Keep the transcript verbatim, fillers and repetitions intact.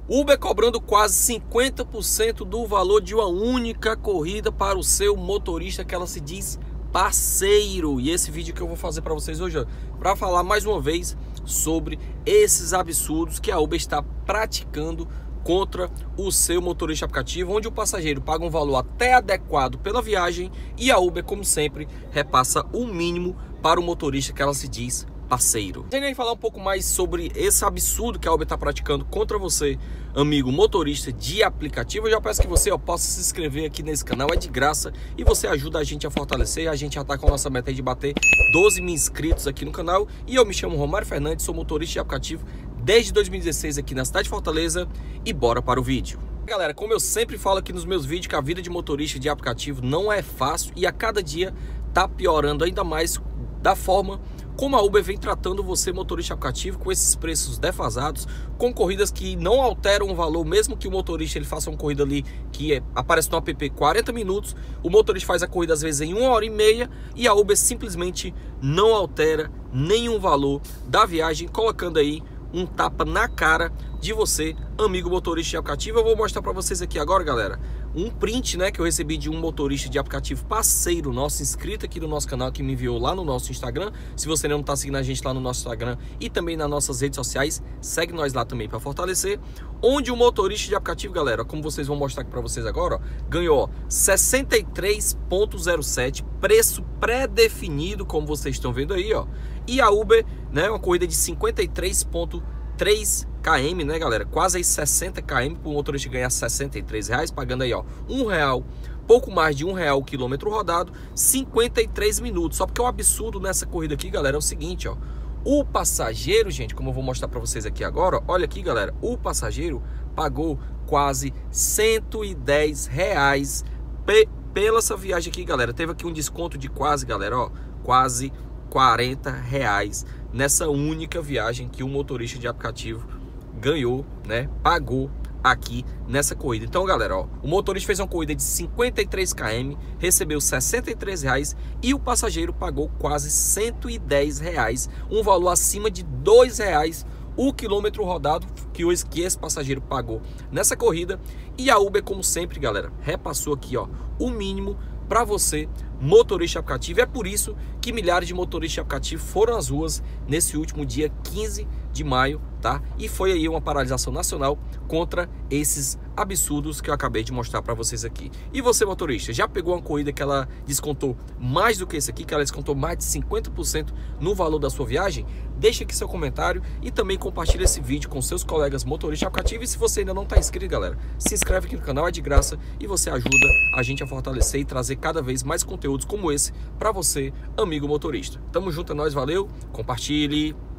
Uber cobrando quase cinquenta por cento do valor de uma única corrida para o seu motorista que ela se diz parceiro. E esse vídeo que eu vou fazer para vocês hoje, para falar mais uma vez sobre esses absurdos que a Uber está praticando contra o seu motorista aplicativo, onde o passageiro paga um valor até adequado pela viagem e a Uber, como sempre, repassa o mínimo para o motorista que ela se diz parceiro. Vem aí falar um pouco mais sobre esse absurdo que a Uber está praticando contra você, amigo motorista de aplicativo. Eu já peço que você ó, possa se inscrever aqui nesse canal, é de graça e você ajuda a gente a fortalecer. A gente já está com a nossa meta de bater doze mil inscritos aqui no canal. E eu me chamo Romário Fernandes, sou motorista de aplicativo desde dois mil e dezesseis aqui na cidade de Fortaleza e bora para o vídeo. Galera, como eu sempre falo aqui nos meus vídeos, que a vida de motorista de aplicativo não é fácil e a cada dia tá piorando ainda mais da forma como a Uber vem tratando você, motorista aplicativo, com esses preços defasados, com corridas que não alteram o valor, mesmo que o motorista ele faça uma corrida ali que é, aparece no app quarenta minutos, o motorista faz a corrida às vezes em uma hora e meia e a Uber simplesmente não altera nenhum valor da viagem, colocando aí um tapa na cara de você, amigo motorista de aplicativo. Eu vou mostrar para vocês aqui agora, galera, um print, né, que eu recebi de um motorista de aplicativo parceiro nosso, inscrito aqui no nosso canal, que me enviou lá no nosso Instagram. Se você não está seguindo a gente lá no nosso Instagram e também nas nossas redes sociais, segue nós lá também para fortalecer. Onde o motorista de aplicativo, galera, como vocês vão mostrar aqui para vocês agora, ó, ganhou sessenta e três reais e zero sete, preço pré-definido, como vocês estão vendo aí, ó. E a Uber, né, uma corrida de cinquenta e três vírgula três quilômetros, né, galera? Quase aí sessenta quilômetros para o motorista ganhar sessenta e três reais, pagando aí, ó, um real, pouco mais de um real o quilômetro rodado, cinquenta e três minutos. Só porque o absurdo nessa corrida aqui, galera, é o seguinte, ó. O passageiro, gente, como eu vou mostrar para vocês aqui agora, ó, olha aqui, galera, o passageiro pagou quase cento e dez reais pe pela essa viagem aqui, galera. Teve aqui um desconto de quase, galera, ó, quase quarenta reais nessa única viagem que o motorista de aplicativo ganhou, né, pagou aqui nessa corrida. Então, galera, ó, o motorista fez uma corrida de cinquenta e três quilômetros, recebeu sessenta e três reais e o passageiro pagou quase cento e dez reais, um valor acima de dois reais o quilômetro rodado que, o, que esse passageiro pagou nessa corrida. E a Uber, como sempre, galera, repassou aqui, ó, o mínimo para você, motorista aplicativo. É por isso que milhares de motoristas de aplicativo foram às ruas nesse último dia quinze de maio, tá? E foi aí uma paralisação nacional contra esses absurdos que eu acabei de mostrar para vocês aqui. E você, motorista, já pegou uma corrida que ela descontou mais do que esse aqui, que ela descontou mais de cinquenta por cento no valor da sua viagem? Deixa aqui seu comentário e também compartilha esse vídeo com seus colegas motoristas de aplicativo. E se você ainda não está inscrito, galera, se inscreve aqui no canal, é de graça e você ajuda a gente a fortalecer e trazer cada vez mais conteúdos como esse para você, amigo motorista. Tamo junto, é nóis, valeu, compartilhe.